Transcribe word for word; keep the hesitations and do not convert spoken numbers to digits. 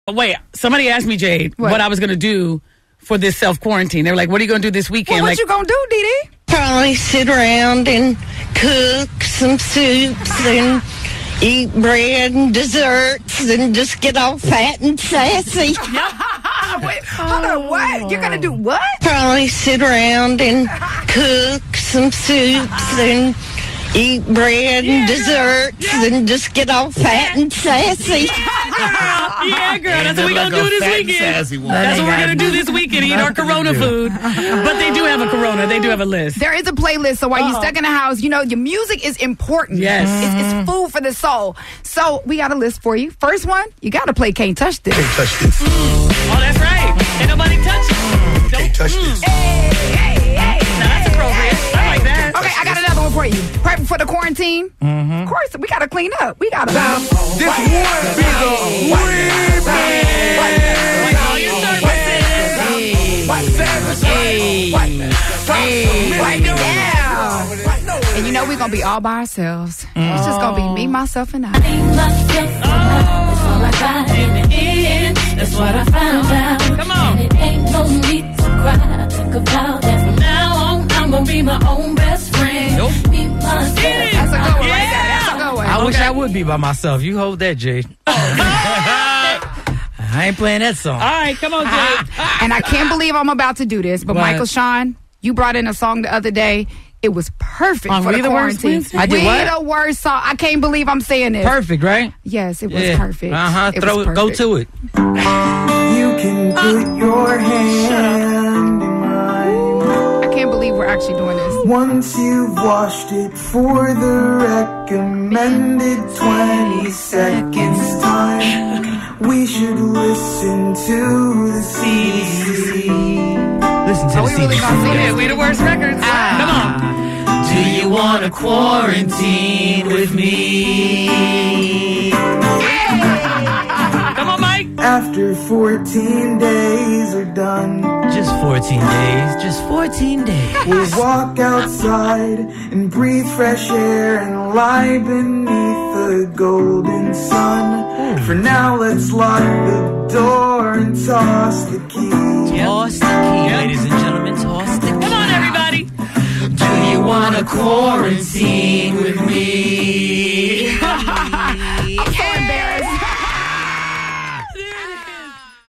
Wait, somebody asked me, Jade, what, what I was going to do for this self-quarantine. They were like, what are you going to do this weekend? Well, what like, you going to do, Dee Dee? Probably sit around and cook some soups and eat bread and desserts and just get all fat and sassy. Wait, hold on, what? You're going to do what? Probably sit around and cook some soups and eat bread yeah, and desserts yeah. and just get all fat and sassy. Yeah, girl. That's what we're going to do this weekend. That's what we're going to do this weekend. Eat our Corona food. But they do have a Corona. They do have a list. There is a playlist. So while uh-huh. you're stuck in the house, you know, your music is important. Yes. It's, it's food for the soul. So we got a list for you. First one, you got to play Can't Touch This. Can't touch this. Mm. Oh, that's right. Ain't nobody touch it. Mm. Can't touch mm. this. Hey, hey, hey. Now that's appropriate. I like that. Okay, I got another one for you. Right before the quarantine, mm-hmm. of course, we got to clean up. We got to. This would be the And you know we're going to be all by ourselves. Oh. It's just going to be me, myself, and I. I need myself oh. That's all I got in the end. That's what I found out. Come on. And it ain't no need to cry. Think about that. From now on, I'm going to be my own best friend. Nope. Be myself. That's a good one right there. That's a good one. I okay. wish I would be by myself. You hold that, Jade. I ain't playing that song. All right, come on, Jade. And I can't believe I'm about to do this, but what? Michael Sean, you brought in a song the other day. It was perfect On for We the the Worst quarantine. Wednesday? I did we what? the worst song. I can't believe I'm saying this. Perfect, right? Yes, it was yeah. perfect. Uh-huh. It Throw was it. Go perfect. to it. You can put your hand in mine. I can't believe we're actually doing this. Once you've washed it for the recommended twenty seconds time, we should listen to the C D C. Listen to Are the we really C D C. gonna see Yeah, this? we the worst records. Ah. Come on. Do you want to quarantine with me? Come on, Mike. After fourteen days are done, Just fourteen days. Just fourteen days. we'll walk outside and breathe fresh air and lie beneath the golden sun. For now, let's lock the door and toss the key. Toss the key, ladies and gentlemen. Toss the key. Come on, everybody. Do you want to quarantine with me?